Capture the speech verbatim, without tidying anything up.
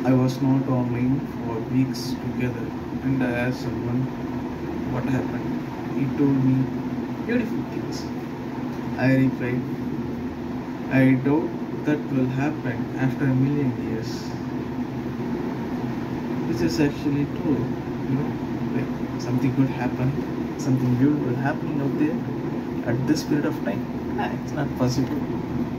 I was not online for weeks together, and I asked someone what happened. He told me beautiful things. I replied, I doubt that will happen after a million years. Which is actually true, you know, like something good happen, something beautiful happening out there at this period of time. Ah, it's not possible.